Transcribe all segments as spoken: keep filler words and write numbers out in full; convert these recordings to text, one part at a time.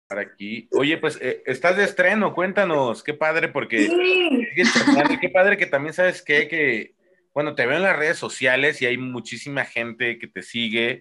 Para aquí. Oye, pues eh, estás de estreno, cuéntanos, qué padre, porque Sí, sigue estrenando, y qué padre que también sabes qué, que, bueno, te veo en las redes sociales y hay muchísima gente que te sigue.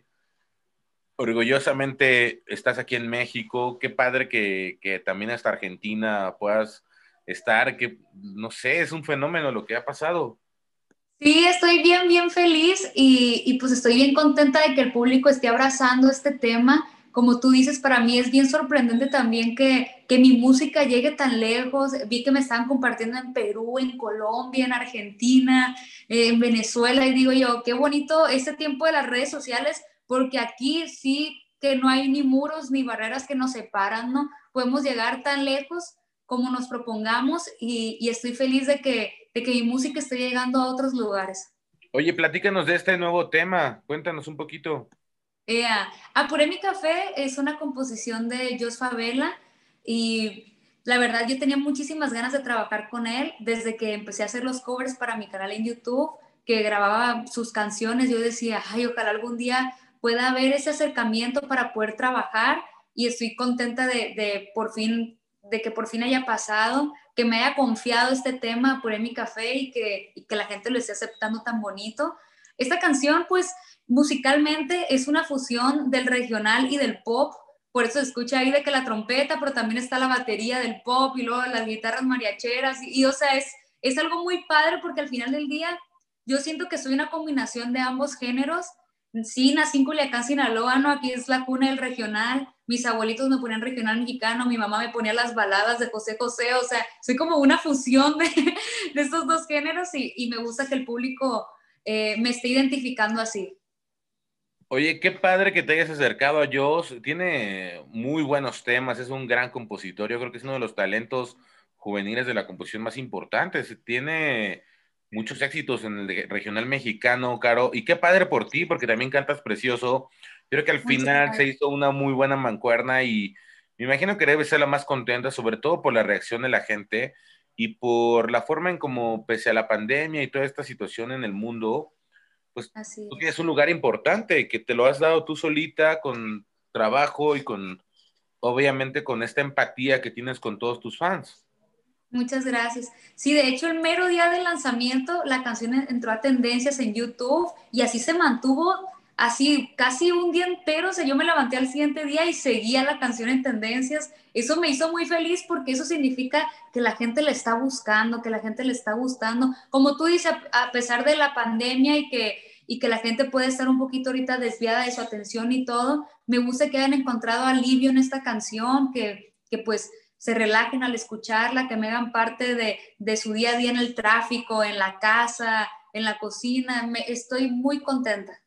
Orgullosamente estás aquí en México, qué padre que, que también hasta Argentina puedas estar, que no sé, es un fenómeno lo que ha pasado. sí, estoy bien, bien feliz y, y pues estoy bien contenta de que el público esté abrazando este tema. Como tú dices, para mí es bien sorprendente también que, que mi música llegue tan lejos. Vi que me estaban compartiendo en Perú, en Colombia, en Argentina, eh, en Venezuela y digo yo, qué bonito este tiempo de las redes sociales, porque aquí sí que no hay ni muros ni barreras que nos separan, ¿no? Podemos llegar tan lejos como nos propongamos y, y estoy feliz de que, de que mi música esté llegando a otros lugares. Oye, platícanos de este nuevo tema, cuéntanos un poquito. Eh, Apuré mi café es una composición de Jos Favela y la verdad yo tenía muchísimas ganas de trabajar con él desde que empecé a hacer los covers para mi canal en YouTube, que grababa sus canciones. Yo decía, ay, ojalá algún día pueda haber ese acercamiento para poder trabajar y estoy contenta de, de por fin, de que por fin haya pasado, que me haya confiado este tema, Apuré mi café y que, y que la gente lo esté aceptando tan bonito. Esta canción, pues, musicalmente es una fusión del regional y del pop, por eso se escucha ahí de que la trompeta, pero también está la batería del pop y luego las guitarras mariacheras, y, y o sea, es, es algo muy padre porque al final del día yo siento que soy una combinación de ambos géneros. Sí, nací en Culiacán, Sinaloa, ¿no? Aquí es la cuna del regional. Mis abuelitos me ponían regional mexicano, mi mamá me ponía las baladas de José José, o sea, soy como una fusión de, de estos dos géneros y, y me gusta que el público eh, me esté identificando así. Oye, qué padre que te hayas acercado a Joss. Tiene muy buenos temas, es un gran compositor. Yo creo que es uno de los talentos juveniles de la composición más importantes. Tiene muchos éxitos en el de- regional mexicano, Caro. Y qué padre por ti, porque también cantas precioso. Creo que al Muchas final se gracias. hizo una muy buena mancuerna y me imagino que debe ser la más contenta, sobre todo por la reacción de la gente y por la forma en cómo, pese a la pandemia y toda esta situación en el mundo, pues Así tú tienes es. un lugar importante que te lo has dado tú solita con trabajo y con, obviamente, con esta empatía que tienes con todos tus fans. Muchas gracias. Sí, de hecho, el mero día del lanzamiento, la canción entró a tendencias en YouTube y así se mantuvo, así casi un día entero. O sea, yo me levanté al siguiente día y seguía la canción en tendencias. Eso me hizo muy feliz porque eso significa que la gente le está buscando, que la gente le está gustando. Como tú dices, a, a pesar de la pandemia y que, y que la gente puede estar un poquito ahorita desviada de su atención y todo, me gusta que hayan encontrado alivio en esta canción, que, que pues se relajen al escucharla, que me hagan parte de, de su día a día en el tráfico, en la casa, en la cocina. Me, estoy muy contenta.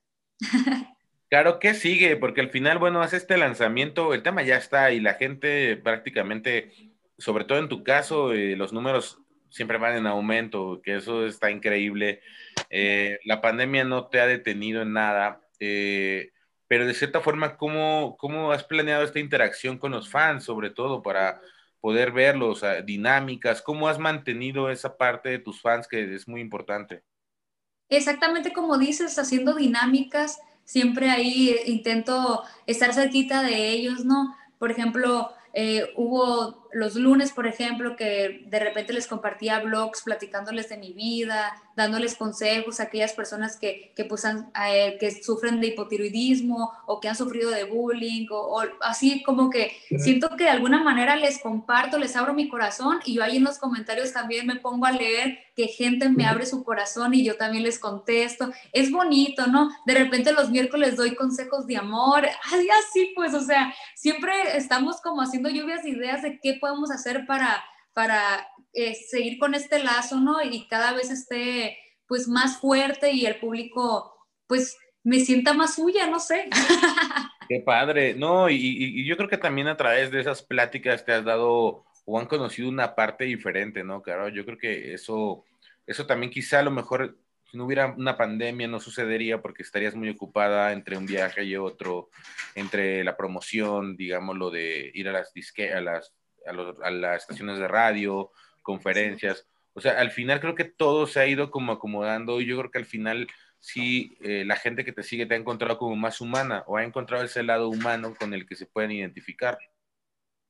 Claro, ¿qué sigue? Porque al final, bueno, hace este lanzamiento, el tema ya está y la gente prácticamente, sobre todo en tu caso, eh, los números siempre van en aumento, que eso está increíble. Eh, la pandemia no te ha detenido en nada, eh, pero de cierta forma, ¿cómo, ¿cómo has planeado esta interacción con los fans, sobre todo para poder verlos, ah, dinámicas? ¿Cómo has mantenido esa parte de tus fans que es muy importante? Exactamente como dices, haciendo dinámicas, siempre ahí intento estar cerquita de ellos, ¿no? Por ejemplo, eh, hubo los lunes, por ejemplo, que de repente les compartía blogs platicándoles de mi vida, dándoles consejos a aquellas personas que, que, pues han, eh, que sufren de hipotiroidismo o que han sufrido de bullying, o, o así como que siento que de alguna manera les comparto, les abro mi corazón y yo ahí en los comentarios también me pongo a leer que gente me abre su corazón y yo también les contesto. Es bonito, ¿no? De repente los miércoles doy consejos de amor, así, así pues, o sea, siempre estamos como haciendo lluvias de ideas de qué podemos hacer para, para eh, seguir con este lazo, ¿no? Y cada vez esté pues más fuerte y el público pues me sienta más suya, no sé. Qué padre. No, y, y- y yo creo que también a través de esas pláticas te has dado o han conocido una parte diferente, ¿no? Claro, yo creo que eso, eso también quizá a lo mejor si no hubiera una pandemia no sucedería porque estarías muy ocupada entre un viaje y otro, entre la promoción, digamos, lo de ir a las disque, a las, a los- a las estaciones de radio, conferencias. O sea, al final creo que todo se ha ido como acomodando y yo creo que al final si eh, la gente que te sigue te ha encontrado como más humana o ha encontrado ese lado humano con el que se pueden identificar.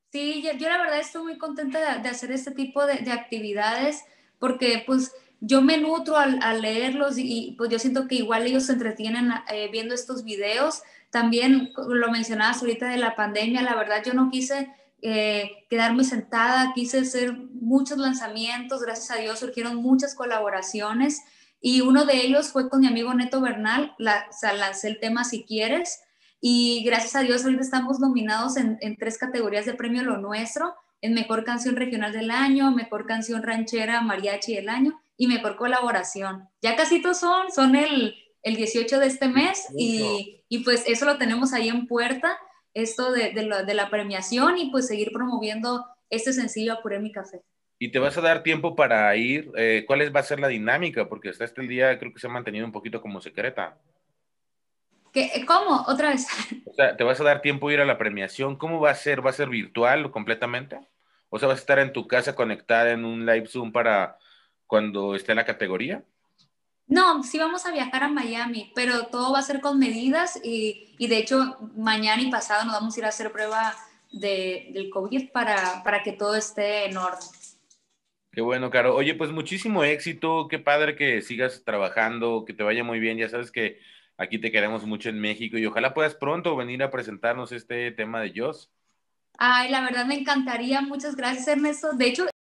Sí, yo, yo la verdad estoy muy contenta de, de hacer este tipo de, de actividades porque pues yo me nutro al, al leerlos y, y, pues yo siento que igual ellos se entretienen eh, viendo estos videos. También lo mencionabas ahorita de la pandemia, la verdad yo no quise eh, quedarme sentada, quise hacer muchos lanzamientos, gracias a Dios surgieron muchas colaboraciones y uno de ellos fue con mi amigo Neto Bernal, la, o sea, lancé el tema Si Quieres y gracias a Dios ahorita estamos nominados en, en tres categorías de premio Lo Nuestro, en Mejor Canción Regional del Año, Mejor Canción Ranchera Mariachi del Año y Mejor Colaboración. Ya casi todos son, son el, el dieciocho de este mes Mucho. y, y pues eso lo tenemos ahí en puerta, esto de, de, lo, de la premiación y pues seguir promoviendo este sencillo Apuré mi café. ¿Y te vas a dar tiempo para ir? Eh, ¿cuál es, va a ser la dinámica? Porque hasta este día creo que se ha mantenido un poquito como secreta. ¿Qué, ¿Cómo? Otra vez. O sea, ¿te vas a dar tiempo a ir a la premiación? ¿Cómo va a ser? ¿Va a ser virtual completamente? O sea, ¿vas a estar en tu casa conectada en un live Zoom para cuando esté la categoría? No, sí vamos a viajar a Miami, pero todo va a ser con medidas y, y de hecho mañana y pasado nos vamos a ir a hacer prueba de, del COVID para, para que todo esté en orden. Qué bueno, Caro. Oye, pues muchísimo éxito. Qué padre que sigas trabajando, que te vaya muy bien. Ya sabes que aquí te queremos mucho en México y ojalá puedas pronto venir a presentarnos este tema de Joss. Ay, la verdad me encantaría. Muchas gracias, Ernesto. De hecho,